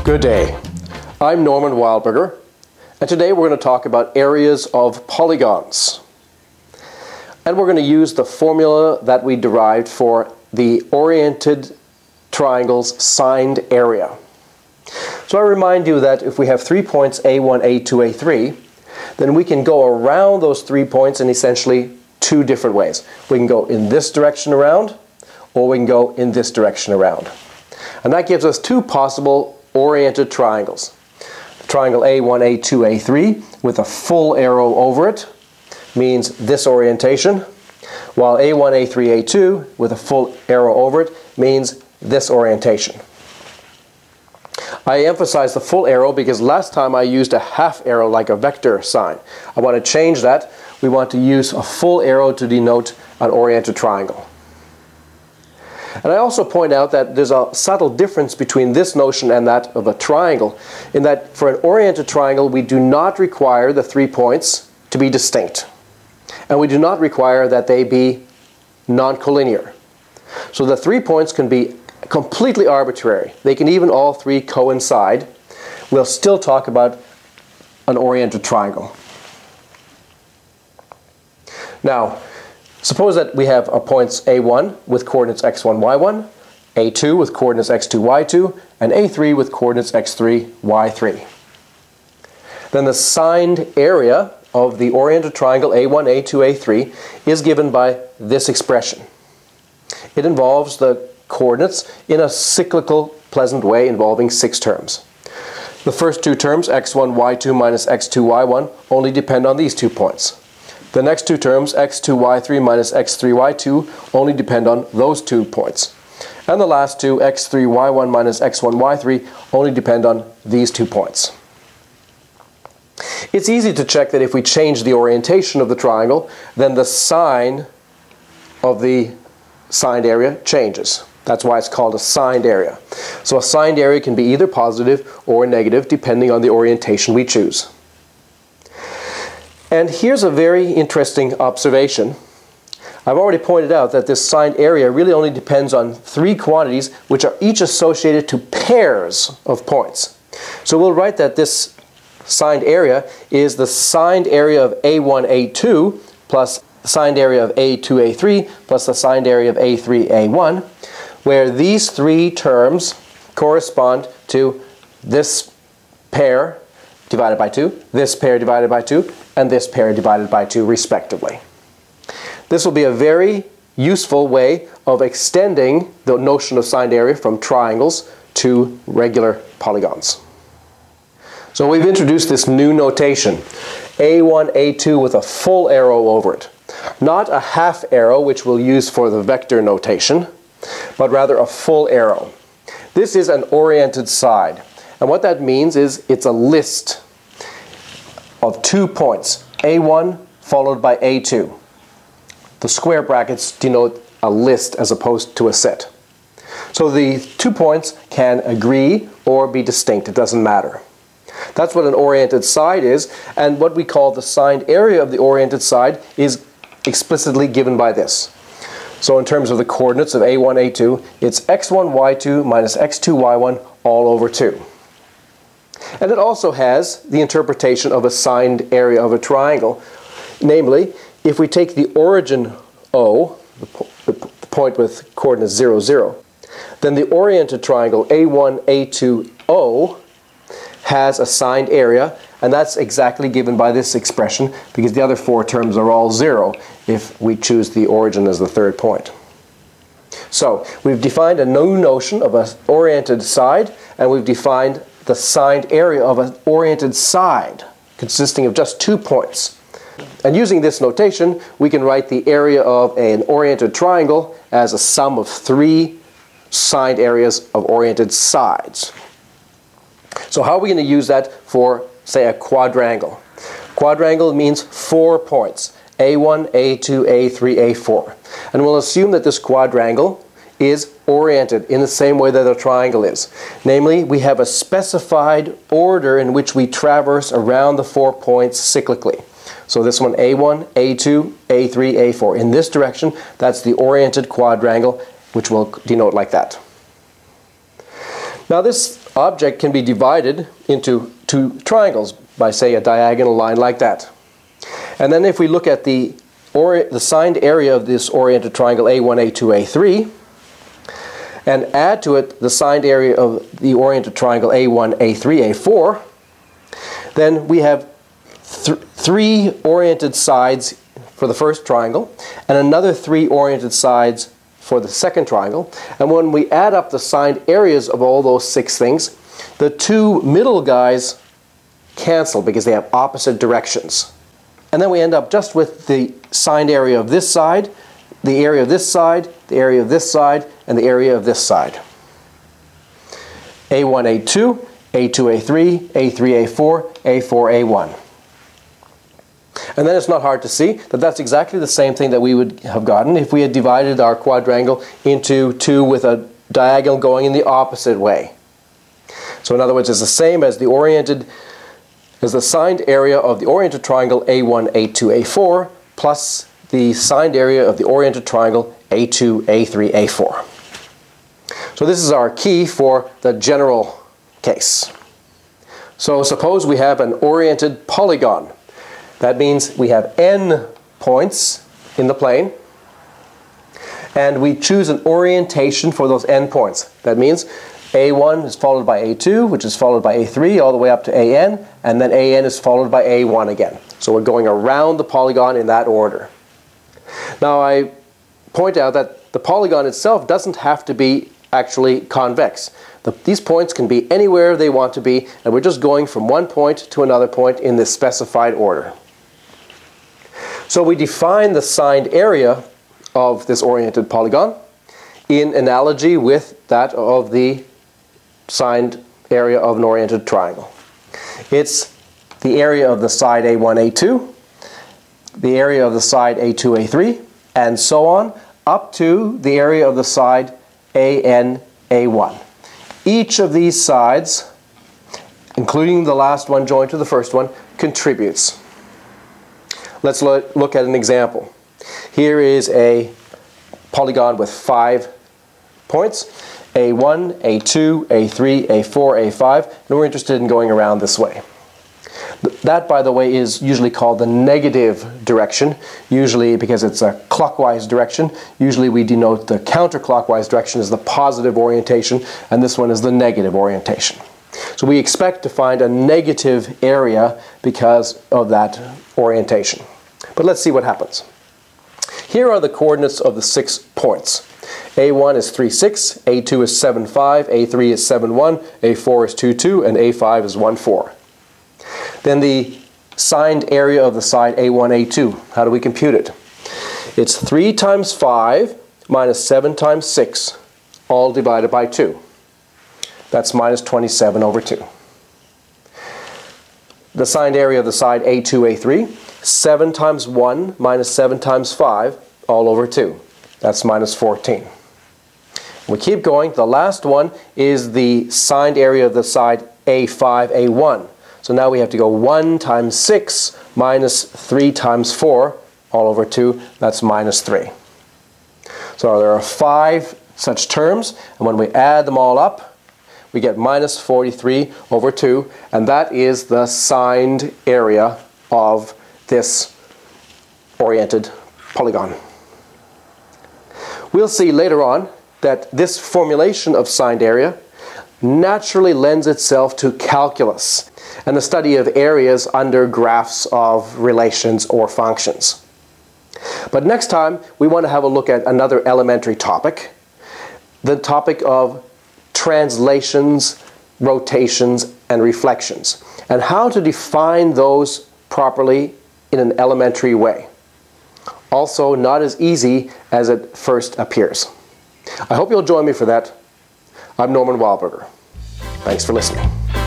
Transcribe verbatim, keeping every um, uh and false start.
Good day. I'm Norman Wildberger, and today we're going to talk about areas of polygons. And we're going to use the formula that we derived for the oriented triangle's signed area. So I remind you that if we have three points A one, A two, A three, then we can go around those three points in essentially two different ways. We can go in this direction around, or we can go in this direction around. And that gives us two possible oriented triangles. The triangle A one, A two, A three with a full arrow over it means this orientation, while A one, A three, A two with a full arrow over it means this orientation. I emphasize the full arrow because last time I used a half arrow like a vector sign. I want to change that. We want to use a full arrow to denote an oriented triangle. And I also point out that there's a subtle difference between this notion and that of a triangle, in that for an oriented triangle we do not require the three points to be distinct. And we do not require that they be non-collinear. So the three points can be completely arbitrary. They can even all three coincide. We'll still talk about an oriented triangle. Now, suppose that we have our points A one with coordinates x one, y one, A two with coordinates x two, y two, and A three with coordinates x three, y three. Then the signed area of the oriented triangle A one, A two, A three is given by this expression. It involves the coordinates in a cyclical, pleasant way involving six terms. The first two terms, x one, y two minus x two, y one, only depend on these two points. The next two terms, x two, y three minus x three, y two, only depend on those two points. And the last two, x three, y one minus x one, y three, only depend on these two points. It's easy to check that if we change the orientation of the triangle, then the sign of the signed area changes. That's why it's called a signed area. So a signed area can be either positive or negative depending on the orientation we choose. And here's a very interesting observation. I've already pointed out that this signed area really only depends on three quantities which are each associated to pairs of points. So we'll write that this signed area is the signed area of A one, A two plus the signed area of A two, A three plus the signed area of A three, A one, where these three terms correspond to this pair divided by two, this pair divided by two, and this pair divided by two, respectively. This will be a very useful way of extending the notion of signed area from triangles to regular polygons. So we've introduced this new notation, A one, A two with a full arrow over it. Not a half arrow, which we'll use for the vector notation, but rather a full arrow. This is an oriented side. And what that means is it's a list of two points, A one followed by A two. The square brackets denote a list as opposed to a set. So the two points can agree or be distinct, it doesn't matter. That's what an oriented side is, and what we call the signed area of the oriented side is explicitly given by this. So in terms of the coordinates of A one, A two, it's x one, y two minus x two, y one all over two. And it also has the interpretation of a signed area of a triangle. Namely, if we take the origin O, the, po the point with coordinates zero, zero, then the oriented triangle A one, A two, O has a signed area, and that's exactly given by this expression because the other four terms are all zero if we choose the origin as the third point. So we've defined a new notion of an oriented side, and we've defined the signed area of an oriented side consisting of just two points. And using this notation, we can write the area of an oriented triangle as a sum of three signed areas of oriented sides. So how are we going to use that for, say, a quadrangle? Quadrangle means four points, A one, A two, A three, A four. And we'll assume that this quadrangle is oriented in the same way that a triangle is. Namely, we have a specified order in which we traverse around the four points cyclically. So this one, A one, A two, A three, A four. In this direction, that's the oriented quadrangle, which we'll denote like that. Now this object can be divided into two triangles by, say, a diagonal line like that. And then if we look at the, or the signed area of this oriented triangle A one, A two, A three, and add to it the signed area of the oriented triangle A one, A three, A four, then we have th three oriented sides for the first triangle and another three oriented sides for the second triangle. And when we add up the signed areas of all those six things, the two middle guys cancel because they have opposite directions. And then we end up just with the signed area of this side, the area of this side, the area of this side, and the area of this side. A one, A two, A two, A three, A three, A four, A four, A one. And then it's not hard to see that that's exactly the same thing that we would have gotten if we had divided our quadrangle into two with a diagonal going in the opposite way. So in other words, it's the same as the oriented, as the signed area of the oriented triangle A one, A two, A four plus the signed area of the oriented triangle A two, A three, A four. So this is our key for the general case. So suppose we have an oriented polygon. That means we have n points in the plane, and we choose an orientation for those n points. That means A one is followed by A two, which is followed by A three, all the way up to A n, and then A n is followed by A one again. So we're going around the polygon in that order. Now I point out that the polygon itself doesn't have to be actually convex. The, these points can be anywhere they want to be, and we're just going from one point to another point in this specified order. So we define the signed area of this oriented polygon in analogy with that of the signed area of an oriented triangle. It's the area of the side A one, A two, the area of the side A two, A three, and so on, up to the area of the side A n, A one. Each of these sides, including the last one joined to the first one, contributes. Let's lo- look at an example. Here is a polygon with five points, A one, A two, A three, A four, A five, and we're interested in going around this way. That, by the way, is usually called the negative direction, usually because it's a clockwise direction. Usually we denote the counterclockwise direction as the positive orientation, and this one is the negative orientation. So we expect to find a negative area because of that orientation. But let's see what happens. Here are the coordinates of the six points. A one is three, six, A two is seven, five, A three is seven, one, A four is two, two, and A five is one, four. Then the signed area of the side A one, A two. How do we compute it? It's three times five minus seven times six, all divided by two. That's minus twenty-seven over two. The signed area of the side A two, A three, seven times one minus seven times five, all over two. That's minus fourteen. We keep going. The last one is the signed area of the side A five, A one. So now we have to go one times six minus three times four, all over two. That's minus three. So there are five such terms, and when we add them all up, we get minus forty-three over two, and that is the signed area of this oriented polygon. We'll see later on that this formulation of signed area naturally lends itself to calculus and the study of areas under graphs of relations or functions. But next time we want to have a look at another elementary topic, the topic of translations, rotations, and reflections, and how to define those properly in an elementary way. Also not as easy as it first appears. I hope you'll join me for that. I'm Norman Wildberger. Thanks for listening.